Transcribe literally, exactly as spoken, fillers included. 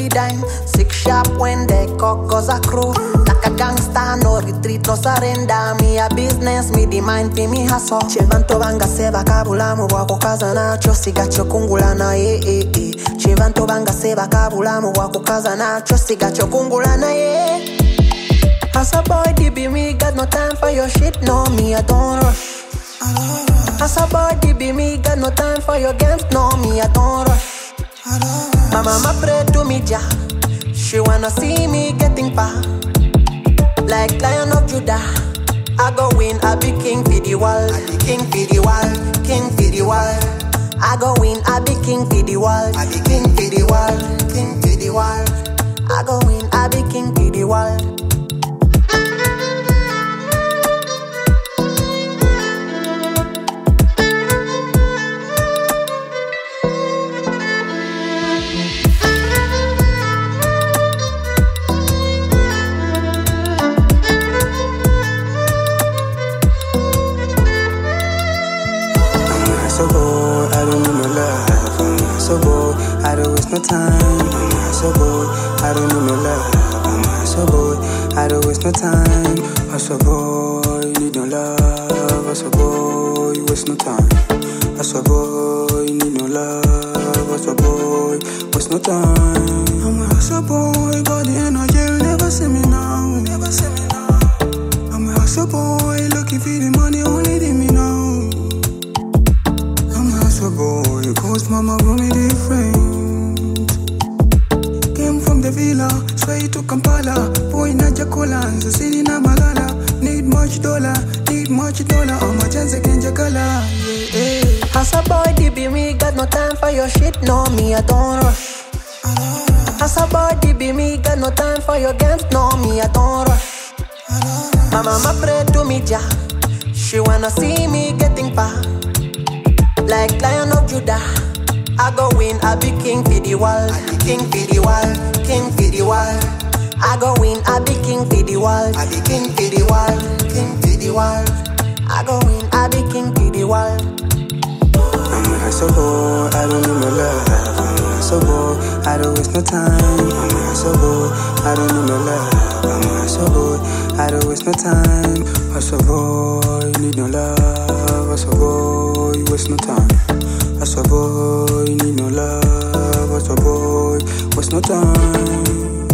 the dime. Six sharp when they cock cause a crew. Like a gangster, no retreat, no surrender. Me a business, me the mind, me me hustle. Chivanto banga seva kabula mu wako kaza nacho. Siga chokungula na ye eh eh. Chivanto banga seva kabula mu wako kaza nacho. Siga chokungula na ye. As a boy, D B me got no time for your shit. No, me I don't rush. As a boy, D B me got no time for your games. No, me I don't rush. My mama pray to me, Jah. She wanna see me getting far. Like Lion of Judah, I go win, I be king for the world. I be king for the world, king for the world. I go win, I be king for the world. I be king for the world, king for the world. I go win, I be king for the world. So bored, I don't need no love. I'm so bored, I don't waste no time. I'm so bored, I don't need no love. I'm so bored, I don't waste no time. I'm so bored, you need no love. I'm so bored, you waste no time. I'm so bored, you need no love. I'm so bored, waste no time. I'm a hustle boy, got the energy, you'll never see me now. Never see me now. I'm a hustle boy, looking for the money, only the me now. Boy, cause mama grew me different. Came from the villa, straight to Kampala. Boy, Naja Kolanza, city na Malala. Need much dollar, need much dollar. Oh, my chance again, Jakala. Yeah, yeah. As a boy, D B me got no time for your shit. No, me I don't rush. As a boy, D B me got no time for your games. No, me I don't rush. My mama pray to me, Jah. She wanna see me getting far. Like Lion of Judah, I go win, I be king for the world. I be king for the world, king for the world. I go win, I be king for the world. I be king for the world, king for the world. I go win, I be king for the world. I'm a so bored, I don't need no love. I'm a so bored, I don't waste no time. I'm a so bored, I don't need no love. I'm a so bored, I don't waste no time. I'm so bored, you need no love. I'm so bored, you waste no time. I'm so bored, you need no love. I'm so bored, waste no time.